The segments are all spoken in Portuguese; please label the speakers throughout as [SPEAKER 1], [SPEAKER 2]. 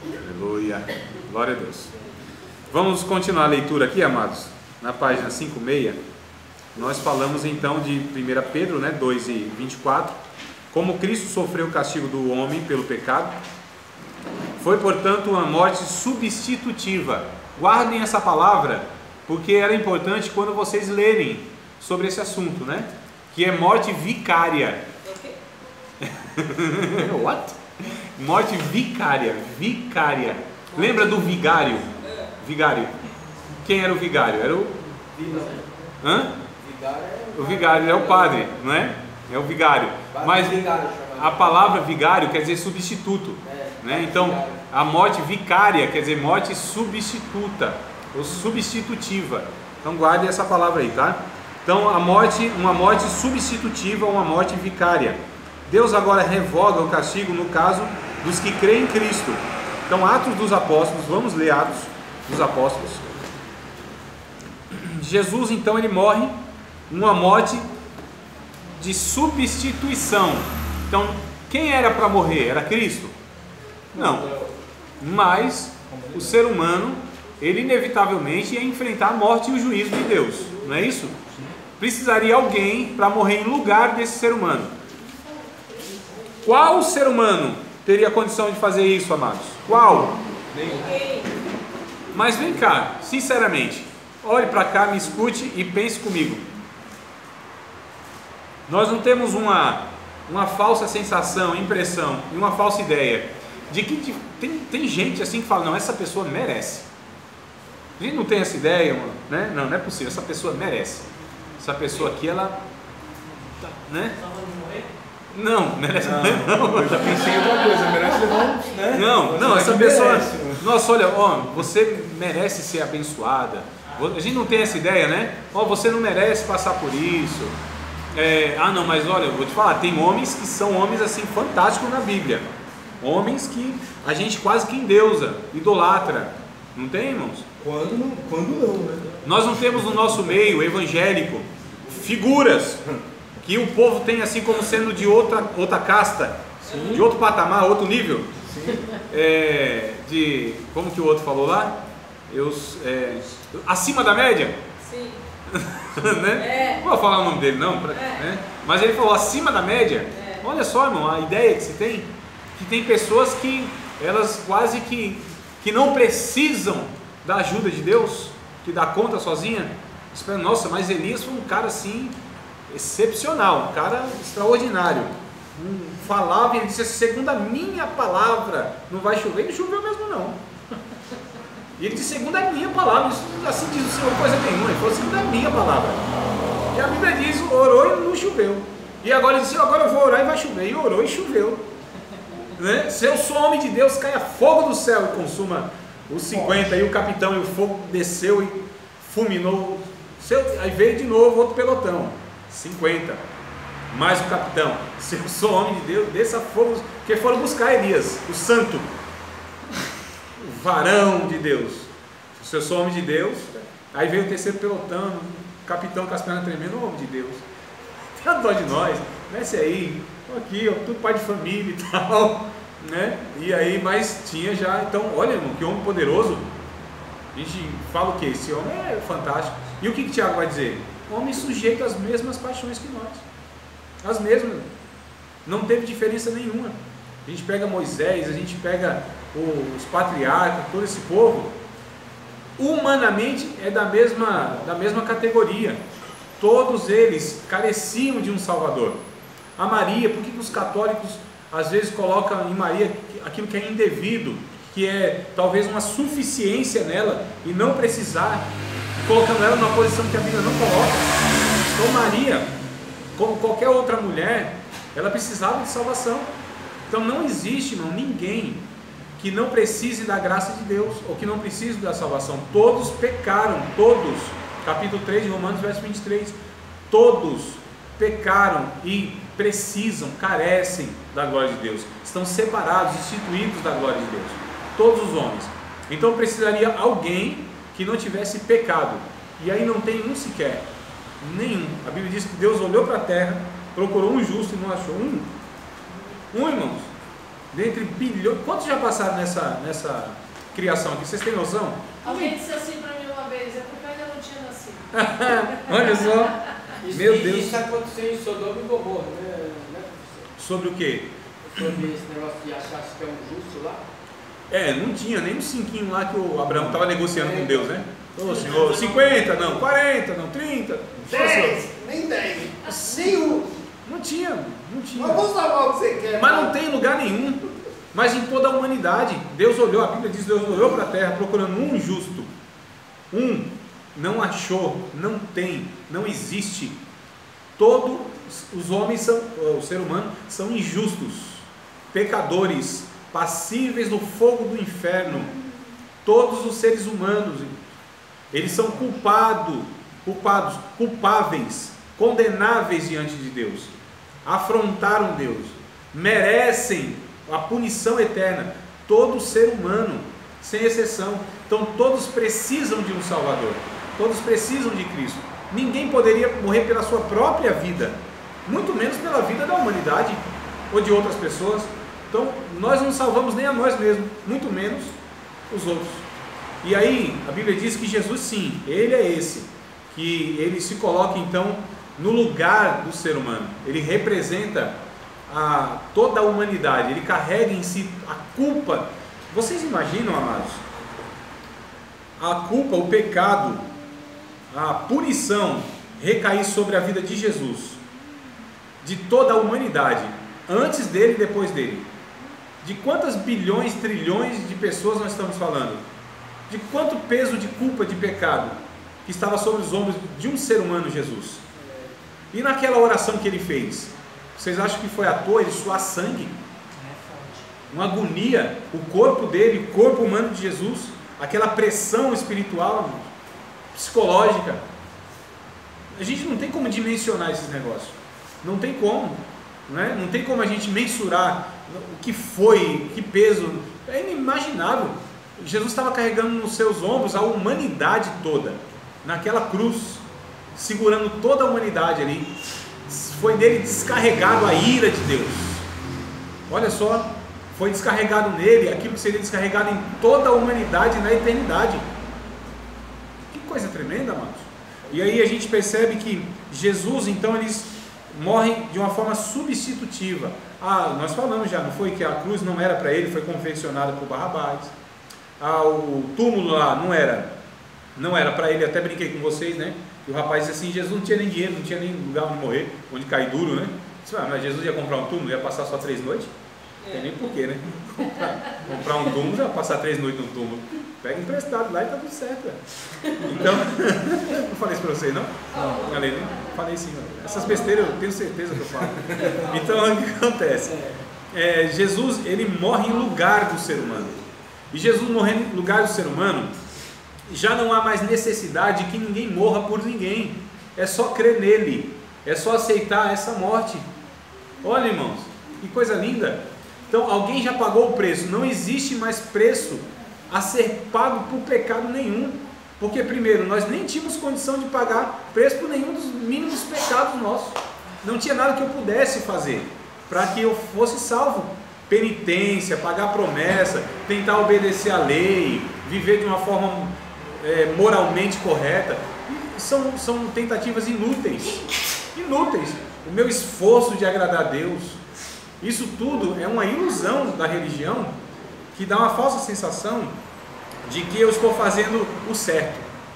[SPEAKER 1] Aleluia. Glória a Deus. Vamos continuar a leitura aqui, amados. Na página 56, nós falamos então de 1 Pedro, 2:24. Como Cristo sofreu o castigo do homem pelo pecado, foi, portanto, uma morte substitutiva. Guardem essa palavra, porque era importante quando vocês lerem sobre esse assunto, que é morte vicária. What? Morte vicária. Vicária. Lembra do vigário? Vigário. Quem era o vigário? Era o... Hã? O vigário é o padre, não é? É o vigário. Mas a palavra vigário quer dizer substituto, Então, a morte vicária quer dizer morte substituta ou substitutiva. Então, guarde essa palavra aí, tá? Então, uma morte substitutiva ou uma morte vicária. Deus agora revoga o castigo no caso dos que creem em Cristo. Então, Atos dos Apóstolos, vamos ler Atos dos Apóstolos. Jesus, então, ele morre uma morte de substituição. Então, quem era para morrer? Era Cristo? Não. Mas o ser humano, ele inevitavelmente ia enfrentar a morte e o juízo de Deus. Não é isso? Precisaria alguém para morrer em lugar desse ser humano. Qual ser humano teria condição de fazer isso, amados? Qual? Nenhum. Mas vem cá, sinceramente, olhe para cá, me escute e pense comigo. Nós não temos uma falsa sensação, impressão e uma falsa ideia de que tem gente assim que fala, não, essa pessoa merece. A gente não tem essa ideia, Não é possível, essa pessoa merece. Essa pessoa aqui, ela... Não, merece não.
[SPEAKER 2] Eu já pensei em outra coisa, merece levar
[SPEAKER 1] Não, essa pessoa... Nossa, olha, você merece ser abençoada. A gente não tem essa ideia, você não merece passar por isso. Não, mas olha, eu vou te falar, tem homens que são homens assim fantásticos na Bíblia. Homens que a gente quase que endeusa, idolatra. Não tem, irmãos?
[SPEAKER 2] Quando não,
[SPEAKER 1] Nós não temos no nosso meio evangélico figuras que o povo tem assim como sendo de outra casta, sim, de outro patamar, outro nível. Sim. Como que o outro falou lá? Acima da média?
[SPEAKER 3] Sim.
[SPEAKER 1] Não vou falar o nome dele não, mas ele falou acima da média. Olha só, irmão, a ideia que se tem, que tem pessoas que elas quase que não precisam da ajuda de Deus, que dá conta sozinha. Nossa, mas Elias foi um cara assim excepcional, um cara extraordinário. Falava e ele disse, segundo a minha palavra não vai chover. Não choveu mesmo não. E ele disse, segundo a minha palavra, isso, assim diz o Senhor coisa nenhuma. Ele falou, segundo a minha palavra. E a Bíblia diz, orou e não choveu. E agora ele disse, agora eu vou orar e vai chover. E orou e choveu. Se eu sou homem de Deus, caia fogo do céu e consuma os 50. E o capitão, e o fogo desceu e fulminou. Aí veio de novo outro pelotão, 50. Mais o capitão, se eu sou homem de Deus, desça fogo. Porque foram buscar Elias, o santo, o varão de Deus. Se eu sou homem de Deus, aí veio o terceiro pelotão, o capitão com as pernas tremendo, homem de Deus, tem dó de nós, desce aí, aqui, tudo pai de família e tal, E aí, mas tinha já, então, olha, irmão, que homem poderoso. A gente fala o que? Esse homem é fantástico. E o que Tiago vai dizer? Homem sujeito às mesmas paixões que nós. As mesmas. Não teve diferença nenhuma. A gente pega Moisés, a gente pega os patriarcas, todo esse povo. Humanamente é da mesma categoria. Todos eles careciam de um Salvador. A Maria, por que os católicos às vezes colocam em Maria aquilo que é indevido, que é talvez uma suficiência nela e não precisar, colocando ela numa posição que a Bíblia não coloca? Então Maria, como qualquer outra mulher, ela precisava de salvação. Então não existe, irmão, ninguém que não precise da graça de Deus, ou que não precise da salvação. Todos pecaram, todos. Capítulo 3 de Romanos, verso 23. Todos pecaram e precisam, carecem da glória de Deus. Estão separados, instituídos da glória de Deus. Todos os homens. Então precisaria alguém que não tivesse pecado. E aí não tem um sequer. Nenhum. A Bíblia diz que Deus olhou para a terra, procurou um justo e não achou um. Irmãos. Dentre bilhões. Quantos já passaram nessa criação aqui? Vocês têm noção?
[SPEAKER 3] Alguém disse assim para mim uma vez, é porque eu ainda não tinha nascido.
[SPEAKER 1] Olha só. Meu Deus.
[SPEAKER 4] Isso aconteceu em Sodoma e Gomorra, né, professor?
[SPEAKER 1] Sobre o quê?
[SPEAKER 4] Sobre esse negócio de achar que é um justo lá.
[SPEAKER 1] Não tinha nem um cinquinho lá que o Abraão estava negociando com Deus, né? Ô senhor, 50, não, 40, não, 30.
[SPEAKER 2] 10, nem 10, nem um.
[SPEAKER 1] Não tinha.
[SPEAKER 2] Mas vou salvar o que você quer.
[SPEAKER 1] Mas não tem em lugar nenhum. Mas em toda a humanidade, Deus olhou, a Bíblia diz, Deus olhou para a terra procurando um justo. Não achou, não tem, não existe. Todos os homens o ser humano são injustos, pecadores, passíveis do fogo do inferno. Todos os seres humanos, eles são culpáveis, condenáveis diante de Deus. Afrontaram Deus, merecem a punição eterna. Todo ser humano, sem exceção. Então todos precisam de um Salvador, todos precisam de Cristo. Ninguém poderia morrer pela sua própria vida, muito menos pela vida da humanidade ou de outras pessoas. Então nós não salvamos nem a nós mesmos, muito menos os outros. E aí a Bíblia diz que Jesus, sim, Ele é esse, que Ele se coloca então no lugar do ser humano. Ele representa toda a humanidade, Ele carrega em si a culpa. Vocês imaginam, amados, a culpa, o pecado, a punição recair sobre a vida de Jesus, de toda a humanidade, antes dele e depois dele? De quantas bilhões, trilhões de pessoas nós estamos falando? De quanto peso de culpa, de pecado que estava sobre os ombros de um ser humano, Jesus? E naquela oração que ele fez, vocês acham que foi à toa ele suar sangue? Uma agonia, o corpo dele, o corpo humano de Jesus, aquela pressão espiritual, psicológica. A gente não tem como dimensionar esses negócios, não tem como, né? Não tem como a gente mensurar o que foi, que peso, é inimaginável. Jesus estava carregando nos seus ombros a humanidade toda, naquela cruz, segurando toda a humanidade ali. Foi nele descarregado a ira de Deus. Olha só, foi descarregado nele aquilo que seria descarregado em toda a humanidade na eternidade. Que coisa tremenda, amados. E aí a gente percebe que Jesus, então, eles morrem de uma forma substitutiva. Nós falamos já, não foi? Que a cruz não era para ele, foi confeccionada por Barrabás. O túmulo lá não era para ele, até brinquei com vocês, né? E o rapaz disse assim, Jesus não tinha nem dinheiro, não tinha nem lugar onde morrer, onde cair duro, né? Disse, mas Jesus ia comprar um túmulo, ia passar só 3 noites? Não tem nem porquê, né? Comprar um túmulo, já passar 3 noites no túmulo. Pega emprestado lá e tá tudo certo. Então, não falei isso para vocês, não? Não. Falei, né? Falei sim. Essas besteiras eu tenho certeza que eu falo. Então, o que acontece? Jesus, ele morre em lugar do ser humano. E Jesus morrendo em lugar do ser humano, já não há mais necessidade de que ninguém morra por ninguém. É só crer nele, é só aceitar essa morte. Olha, irmãos, que coisa linda. Então alguém já pagou o preço, não existe mais preço a ser pago por pecado nenhum, porque primeiro, nós nem tínhamos condição de pagar preço por nenhum dos mínimos pecados nossos, não tinha nada que eu pudesse fazer para que eu fosse salvo. Penitência, pagar promessa, tentar obedecer a lei, viver de uma forma moralmente correta, são tentativas inúteis. O meu esforço de agradar a Deus, isso tudo é uma ilusão da religião, que dá uma falsa sensação de que eu estou fazendo o certo.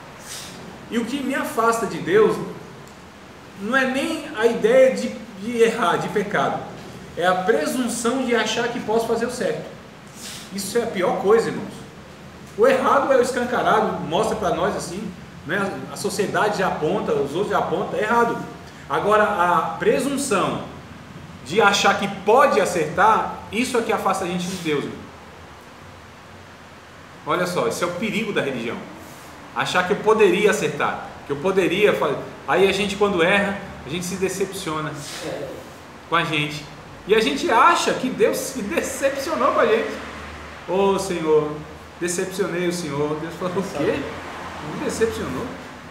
[SPEAKER 1] E o que me afasta de Deus não é nem a ideia de errar, de pecado, é a presunção de achar que posso fazer o certo. Isso é a pior coisa, irmãos. O errado é o escancarado, mostra para nós assim, né? A sociedade já aponta, os outros já apontam, é errado. Agora, a presunção de achar que pode acertar, isso é que afasta a gente de Deus. Olha só, esse é o perigo da religião. Achar que eu poderia acertar, que eu poderia fazer. Aí a gente, quando erra, a gente se decepciona com a gente. E a gente acha que Deus se decepcionou com a gente. Ô Senhor, decepcionei o Senhor. Deus falou, o quê? Me decepcionou?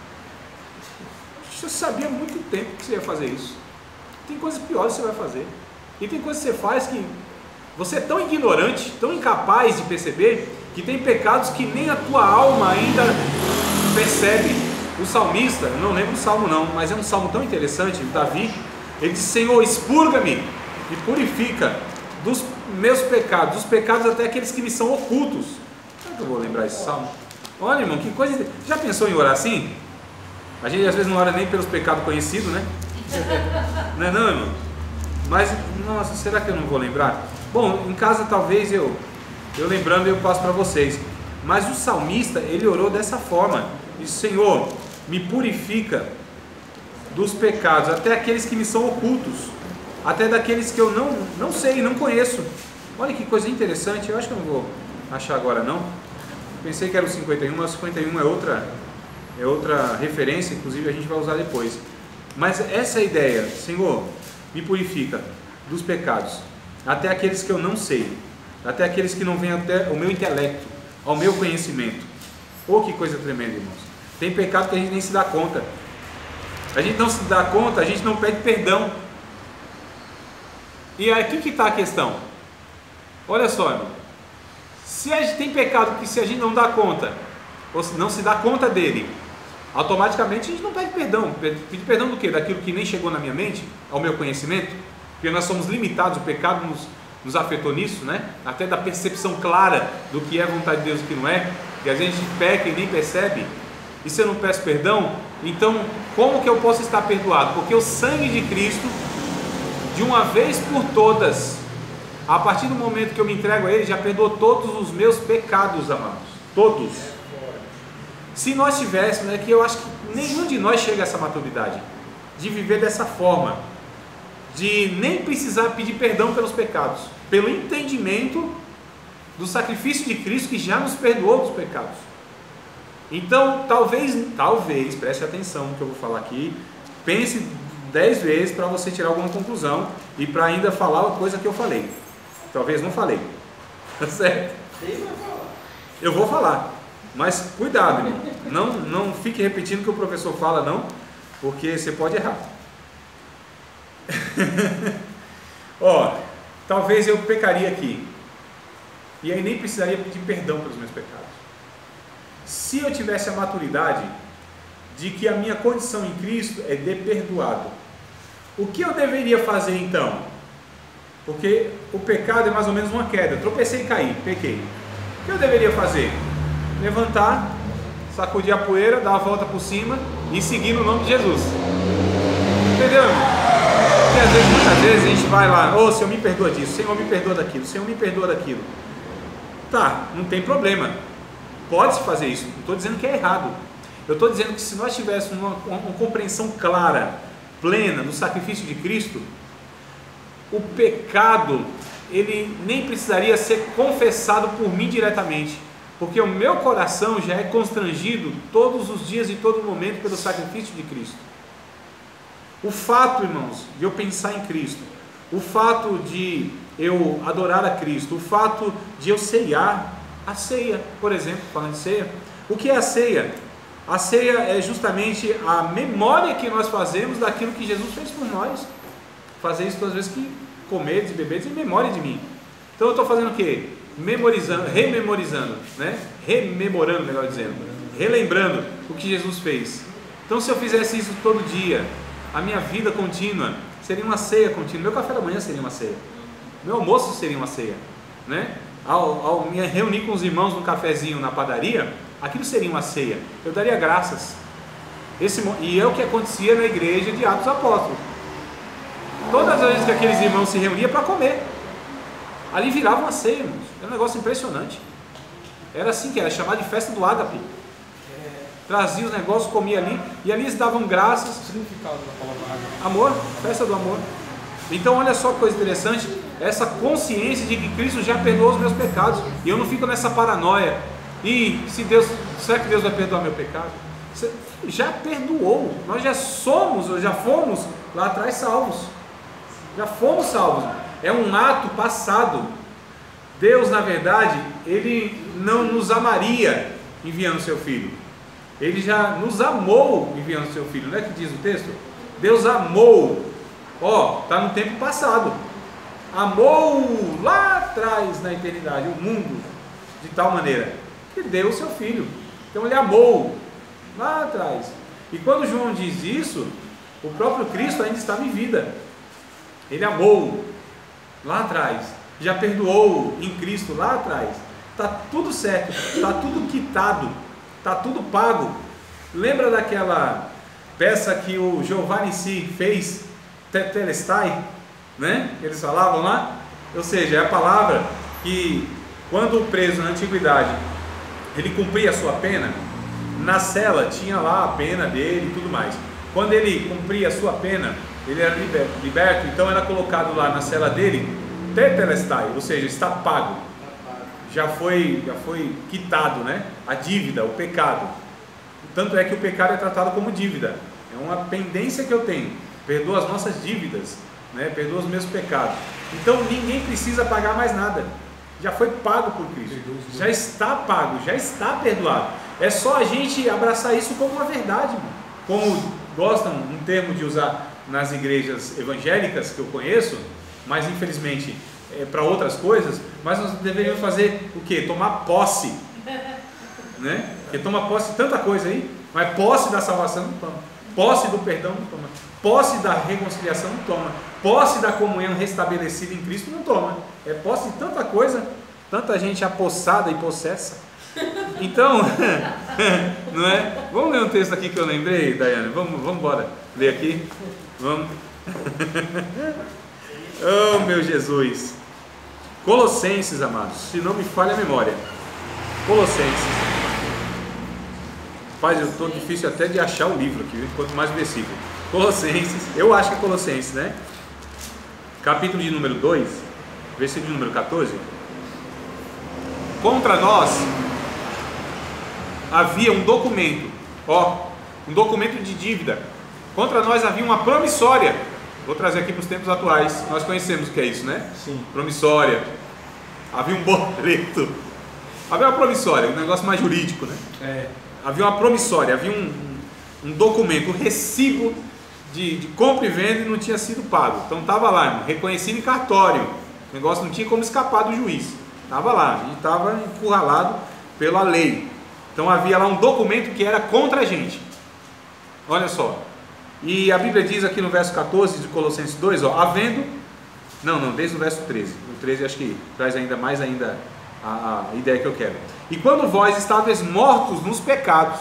[SPEAKER 1] Você sabia há muito tempo que você ia fazer isso. Tem coisas piores que você vai fazer. E tem coisas que você faz que Você é tão ignorante, tão incapaz de perceber, que tem pecados que nem a tua alma ainda percebe. O salmista, eu não lembro o salmo não, mas é um salmo tão interessante, Davi, ele diz: Senhor, expurga-me e purifica dos meus pecados, dos pecados até aqueles que me são ocultos. Será que eu vou lembrar esse salmo? Olha, irmão, que coisa. Já pensou em orar assim? A gente às vezes não ora nem pelos pecados conhecidos, né? Não é não, irmão? Mas, nossa, será que eu não vou lembrar? Bom, em casa talvez eu lembrando eu passo para vocês. Mas o salmista, ele orou dessa forma: disse: Senhor, me purifica dos pecados, até aqueles que me são ocultos, até daqueles que eu não sei, não conheço. Olha que coisa interessante. Eu acho que eu não vou achar agora não. Pensei que era o 51, mas o 51 é outra referência, inclusive a gente vai usar depois. Mas essa é a ideia: Senhor, me purifica dos pecados, até aqueles que eu não sei, até aqueles que não vêm até o meu intelecto, ao meu conhecimento. Oh, que coisa tremenda, irmãos. Tem pecado que a gente nem se dá conta. A gente não se dá conta, a gente não pede perdão. E aqui que está a questão. Olha só, irmão. Se a gente tem pecado que, se a gente não dá conta, ou se não se dá conta dele, automaticamente a gente não pede perdão. Pedir perdão do quê? Daquilo que nem chegou na minha mente, ao meu conhecimento? Porque nós somos limitados, o pecado nos afetou nisso, né? Até da percepção clara do que é vontade de Deus e o que não é. E às vezes a gente peca e nem percebe. E se eu não peço perdão, então como que eu posso estar perdoado? Porque o sangue de Cristo, de uma vez por todas, a partir do momento que eu me entrego a Ele, já perdoou todos os meus pecados, amados. Todos. Se nós tivéssemos, é que eu acho que nenhum de nós chega a essa maturidade de viver dessa forma, de nem precisar pedir perdão pelos pecados, pelo entendimento do sacrifício de Cristo que já nos perdoou dos pecados. Então, talvez, preste atenção no que eu vou falar aqui, pense 10 vezes para você tirar alguma conclusão e para ainda falar a coisa que eu falei. Talvez não falei, tá certo? Eu vou falar, mas cuidado, irmão. Não fique repetindo o que o professor fala, não, porque você pode errar. Talvez eu pecaria aqui, e aí nem precisaria pedir perdão pelos meus pecados. Se eu tivesse a maturidade de que a minha condição em Cristo é de perdoado, o que eu deveria fazer então? Porque o pecado é mais ou menos uma queda. Tropecei e caí, pequei. O que eu deveria fazer? Levantar, sacudir a poeira, dar a volta por cima e seguir no nome de Jesus. Entendeu, irmão? Porque muitas vezes a gente vai lá: ô, Senhor, me perdoa disso, Senhor, me perdoa daquilo, Senhor, me perdoa daquilo. Tá, não tem problema. Pode-se fazer isso. Não estou dizendo que é errado. Eu estou dizendo que se nós tivéssemos uma compreensão clara, plena do sacrifício de Cristo, o pecado, ele nem precisaria ser confessado por mim diretamente, porque o meu coração já é constrangido todos os dias e todo momento pelo sacrifício de Cristo. O fato, irmãos, de eu pensar em Cristo, o fato de eu adorar a Cristo, o fato de eu ceiar, a ceia, por exemplo, falando de ceia, o que é a ceia? A ceia é justamente a memória que nós fazemos daquilo que Jesus fez por nós. Fazer isso todas as vezes que comeres e beberes em memória de mim. Então eu estou fazendo o quê? Rememorizando, né? Rememorando, melhor dizendo, relembrando o que Jesus fez. Então, se eu fizesse isso todo dia, a minha vida contínua seria uma ceia contínua. Meu café da manhã seria uma ceia, meu almoço seria uma ceia, né? Ao me reunir com os irmãos no cafezinho na padaria, aquilo seria uma ceia. Eu daria graças. E é o que acontecia na igreja de Atos Apóstolos. Todas as vezes que aqueles irmãos se reuniam para comer, ali virava uma ceia, irmãos. É um negócio impressionante. Era assim que era, chamado de festa do ágape. Trazia os negócios, comia ali, e ali eles davam graças.
[SPEAKER 5] O significado da palavra ágape?
[SPEAKER 1] Amor, festa do amor. Então olha só que coisa interessante, essa consciência de que Cristo já perdoou os meus pecados, e eu não fico nessa paranoia: e será que Deus vai perdoar meu pecado? Já perdoou, nós já somos, ou já fomos lá atrás salvos, já fomos salvos, é um ato passado. Deus, na verdade, Ele não nos amaria enviando seu Filho, Ele já nos amou enviando seu Filho, não é que diz o texto? Deus amou, está no tempo passado. amou lá atrás na eternidade o mundo de tal maneira que deu o seu Filho. Então ele amou lá atrás. E quando João diz isso, o próprio Cristo ainda estava em vida. Ele amou lá atrás, já perdoou em Cristo lá atrás. Está tudo certo, está tudo quitado, está tudo pago. Lembra daquela peça que o Giovanni Si fez, Tetelestai, né? Eles falavam lá, ou seja, é a palavra que quando o preso na antiguidade ele cumpria a sua pena, na cela tinha lá a pena dele e tudo mais. Quando ele cumpria a sua pena, ele era liberto, então era colocado lá na cela dele, Tetelestai, ou seja, está pago, já foi quitado, né? A dívida, o pecado. Tanto é que o pecado é tratado como dívida, é uma pendência que eu tenho, perdoa as nossas dívidas, né? Perdoa os meus pecados. Então ninguém precisa pagar mais nada, já foi pago por Cristo, já está pago, já está perdoado. É só a gente abraçar isso como uma verdade, como gostam um termo de usar nas igrejas evangélicas que eu conheço, mas infelizmente é para outras coisas. Mas nós deveríamos fazer o que? Tomar posse, né? Porque toma posse de tanta coisa aí, mas posse da salvação não toma, posse do perdão não toma, posse da reconciliação não toma, posse da comunhão restabelecida em Cristo não toma. É posse de tanta coisa, tanta gente apossada e possessa. Então, não é? Vamos ler um texto aqui que eu lembrei, Daiane. Vamos embora ler aqui. Vamos. Oh, meu Jesus. Colossenses, amados, se não me falha a memória. Colossenses. Rapaz, eu estou difícil até de achar o livro aqui, quanto mais o versículo. Colossenses, eu acho que é Colossenses, né? Capítulo de número 2, versículo de número 14. Contra nós havia um documento, um documento de dívida. Contra nós havia uma promissória. Vou trazer aqui para os tempos atuais. Nós conhecemos o que é isso, né?
[SPEAKER 5] Sim.
[SPEAKER 1] Promissória. Havia um boleto. Havia uma promissória, um negócio mais jurídico, né?
[SPEAKER 5] É.
[SPEAKER 1] Havia uma promissória, havia um documento, um recibo de compra e venda e não tinha sido pago. Então estava lá, irmão, reconhecido em cartório. O negócio não tinha como escapar do juiz. Estava lá, a gente estava encurralado pela lei. Então havia lá um documento que era contra a gente. Olha só. E a Bíblia diz aqui no verso 14 de Colossenses 2, havendo... Não, desde o verso 13. O 13 acho que traz ainda mais a ideia que eu quero. E quando vós estáveis mortos nos pecados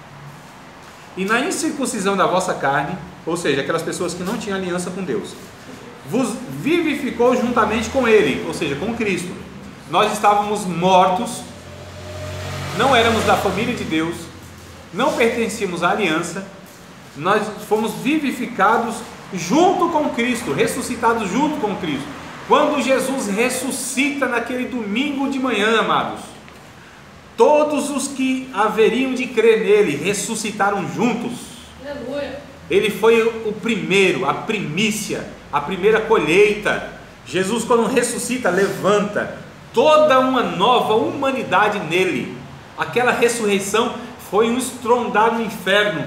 [SPEAKER 1] e na incircuncisão da vossa carne, ou seja, aquelas pessoas que não tinham aliança com Deus, vos vivificou juntamente com Ele, ou seja, com Cristo. Nós estávamos mortos, não éramos da família de Deus, não pertencíamos à aliança, nós fomos vivificados junto com Cristo, ressuscitados junto com Cristo. Quando Jesus ressuscita naquele domingo de manhã, amados, todos os que haveriam de crer nele ressuscitaram juntos.
[SPEAKER 3] Aleluia.
[SPEAKER 1] Ele foi o primeiro, a primícia, a primeira colheita. Jesus, quando ressuscita, levanta toda uma nova humanidade nele. Aquela ressurreição foi um estrondar no inferno.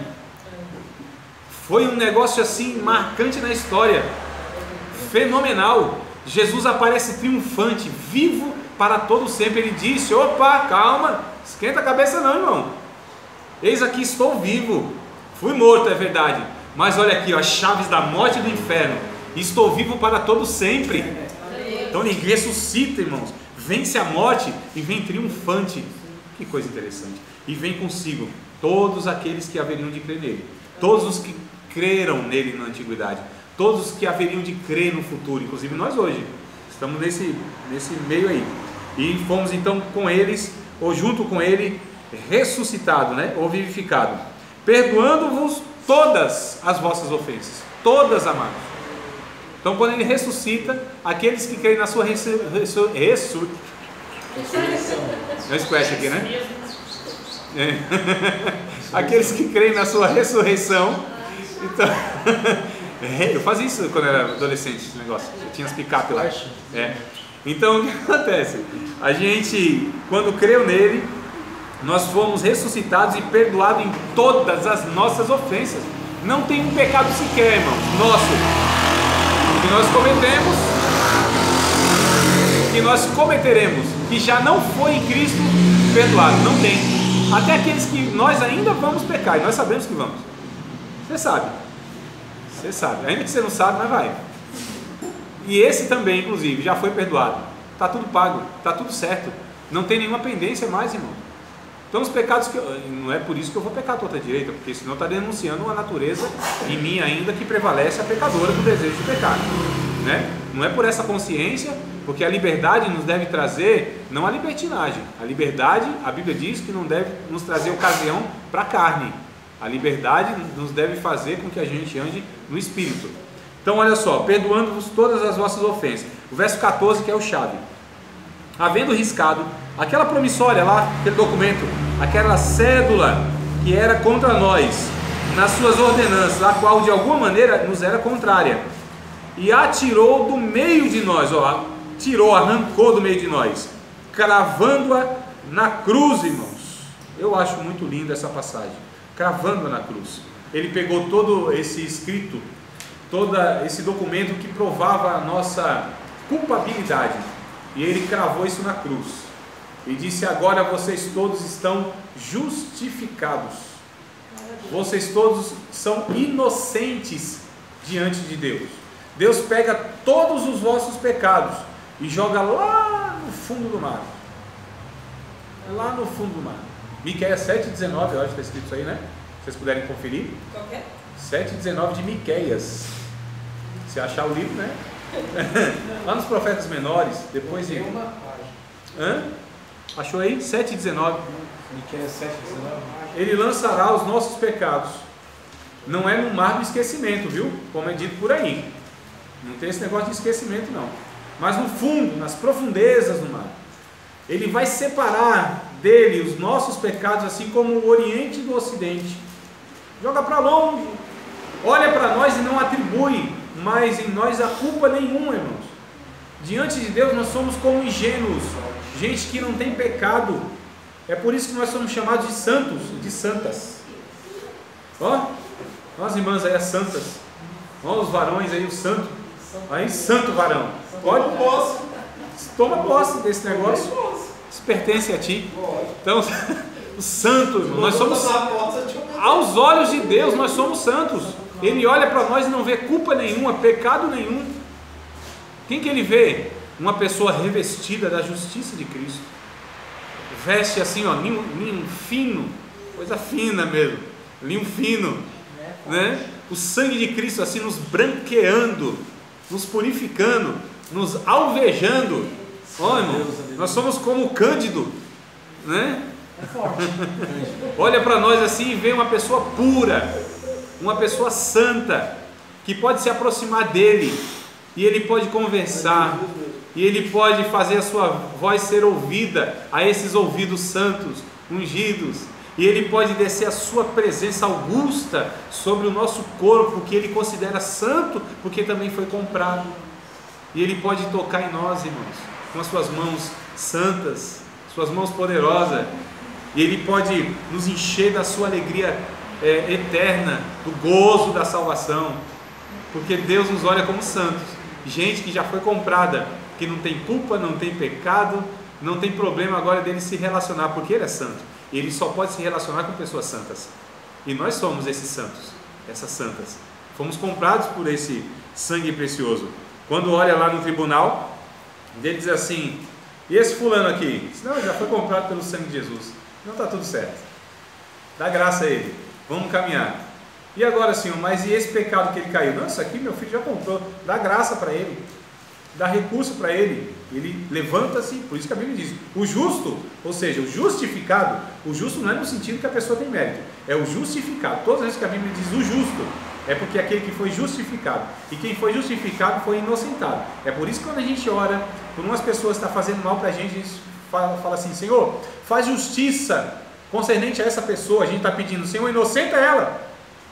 [SPEAKER 1] Foi um negócio assim marcante na história, fenomenal. Jesus aparece triunfante, vivo para todo sempre. Ele disse: opa, calma, esquenta a cabeça não, irmão. Eis aqui estou vivo. Fui morto, é verdade, mas olha aqui, ó, as chaves da morte e do inferno. Estou vivo para todo sempre. Então ele ressuscita, irmãos, vence a morte e vem triunfante. Que coisa interessante. E vem consigo todos aqueles que haveriam de crer nele, todos os que creram nele na antiguidade, todos os que haveriam de crer no futuro, inclusive nós hoje estamos nesse meio aí, e fomos então com eles, ou junto com ele, ressuscitado, né? Ou vivificado, perdoando-vos todas as vossas ofensas, todas, amados. Então quando ele ressuscita, aqueles que creem na sua ressurreição, não esquece aqui, né? Aqueles que creem na sua ressurreição. Então, eu fazia isso quando era adolescente, esse negócio. Eu tinha as picape lá. Então o que acontece? A gente, quando creu nele, nós fomos ressuscitados e perdoados em todas as nossas ofensas. Não tem um pecado sequer, irmãos, nosso, que nós cometemos que nós cometeremos que já não foi em Cristo perdoado? Não tem. Até aqueles que nós ainda vamos pecar, e nós sabemos que vamos. Você sabe. Você sabe. Ainda que você não sabe, mas vai. E esse também, inclusive, já foi perdoado. Está tudo pago, está tudo certo. Não tem nenhuma pendência mais, irmão. Então os pecados que não é por isso que eu vou pecar à torta direita, porque senão está denunciando uma natureza em mim ainda que prevalece a pecadora do desejo de pecar, né? Não é por essa consciência, porque a liberdade nos deve trazer não a libertinagem. A liberdade, a Bíblia diz que não deve nos trazer ocasião para a carne. A liberdade nos deve fazer com que a gente ande no Espírito. Então olha só, perdoando-vos todas as vossas ofensas. O verso 14 que é o chave. Havendo riscado aquela promissória lá, aquele documento, aquela cédula que era contra nós, nas suas ordenanças, a qual de alguma maneira nos era contrária, e a tirou do meio de nós, ó, tirou, arrancou do meio de nós, cravando-a na cruz, irmãos. Eu acho muito linda essa passagem, cravando-a na cruz. Ele pegou todo esse escrito, todo esse documento que provava a nossa culpabilidade, e ele cravou isso na cruz e disse: agora vocês todos estão justificados, vocês todos são inocentes diante de Deus. Deus pega todos os vossos pecados e joga lá no fundo do mar, lá no fundo do mar. Miqueias 7,19, eu acho que está escrito isso aí, né? Se vocês puderem conferir.
[SPEAKER 3] Qual que é?
[SPEAKER 1] 7,19 de Miqueias. Se achar o livro, né? Lá nos profetas menores, depois de... Hã? Achou aí? 7,19.
[SPEAKER 5] Miqueias 7,19.
[SPEAKER 1] Ele lançará os nossos pecados. Não é no mar do esquecimento, viu? Como é dito por aí. Não tem esse negócio de esquecimento, não. Mas no fundo, nas profundezas do mar. Ele vai separar dele os nossos pecados, assim como o Oriente do Ocidente. Joga para longe. Olha para nós e não atribui mais em nós a culpa nenhuma, irmãos. Diante de Deus nós somos como ingênuos, gente que não tem pecado. É por isso que nós somos chamados de santos e de santas. Ó, as irmãs aí as santas, ó, os varões aí, o santo, aí santo varão, pode, toma posse desse negócio, isso pertence a ti. Então, o santo, irmão, nós somos, aos olhos de Deus nós somos santos. Ele olha para nós e não vê culpa nenhuma, pecado nenhum. Quem que ele vê? Uma pessoa revestida da justiça de Cristo. Veste assim, ó, linho fino, coisa fina mesmo, linho fino, né? O sangue de Cristo assim nos branqueando, nos purificando, nos alvejando. Ó, irmão, nós somos como o Cândido, né? Olha para nós assim e vê uma pessoa pura, uma pessoa santa, que pode se aproximar dele, e ele pode conversar, e ele pode fazer a sua voz ser ouvida a esses ouvidos santos, ungidos, e ele pode descer a sua presença augusta sobre o nosso corpo, que ele considera santo, porque também foi comprado, e ele pode tocar em nós, irmãos, com as suas mãos santas, suas mãos poderosas, e ele pode nos encher da sua alegria eterna, do gozo da salvação, porque Deus nos olha como santos, gente que já foi comprada, que não tem culpa, não tem pecado, não tem problema agora dele se relacionar, porque ele é santo, e ele só pode se relacionar com pessoas santas, e nós somos esses santos, essas santas, fomos comprados por esse sangue precioso. Quando olha lá no tribunal, ele diz assim: e esse fulano aqui? Não, já foi comprado pelo sangue de Jesus, não está tudo certo, dá graça a ele, vamos caminhar. E agora, Senhor, mas e esse pecado que ele caiu? Não, isso aqui meu filho já comprou, dá graça para ele, dá recurso para ele, ele levanta-se. Por isso que a Bíblia diz, o justo, ou seja, o justificado, o justo não é no sentido que a pessoa tem mérito, é o justificado. Todas as vezes que a Bíblia diz o justo, é porque é aquele que foi justificado, e quem foi justificado foi inocentado. É por isso que quando a gente ora por umas pessoas que estão fazendo mal para a gente fala assim: Senhor, faz justiça concernente a essa pessoa. A gente está pedindo: Senhor, inocenta ela.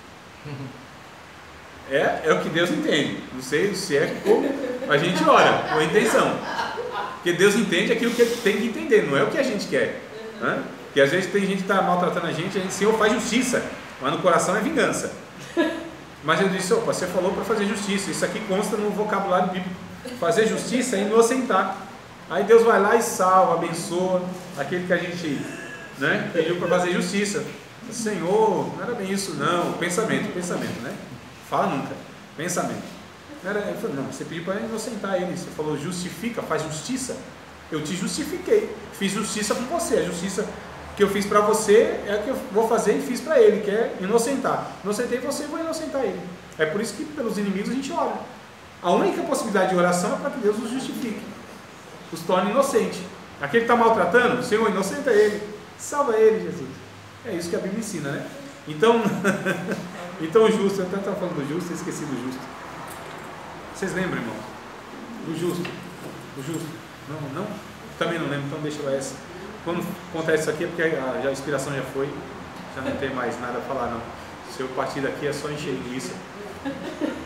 [SPEAKER 1] É o que Deus entende. Não sei se é como a gente ora, com a intenção, porque Deus entende aquilo que Ele tem que entender, não é o que a gente quer, né? Porque às vezes tem gente que está maltratando a gente, Senhor, faz justiça, mas no coração é vingança. Mas eu disse: opa, você falou para fazer justiça, isso aqui consta no vocabulário bíblico. Fazer justiça é inocentar. Aí Deus vai lá e salva, abençoa aquele que a gente, né, pediu para fazer justiça. Senhor, não era bem isso não. Pensamento, né? Fala nunca. Pensamento. Ele falou, não, você pediu para inocentar ele. Você falou, justifica, faz justiça. Eu te justifiquei. Fiz justiça com você. A justiça que eu fiz para você é a que eu vou fazer e fiz para ele, que é inocentar. Inocentei você, vou inocentar ele. É por isso que pelos inimigos a gente ora. A única possibilidade de oração é para que Deus os justifique, os torne inocente. Aquele que está maltratando, Senhor, inocenta ele, salva ele, Jesus. É isso que a Bíblia ensina, né? Então, então o justo, eu até estava falando do justo, eu esqueci do justo. Vocês lembram, irmão? O justo. Não? Também não lembro, então deixa eu essa. Quando acontece isso aqui é porque a inspiração já foi, já não tem mais nada a falar não. Se eu partir daqui é só encher linguiça.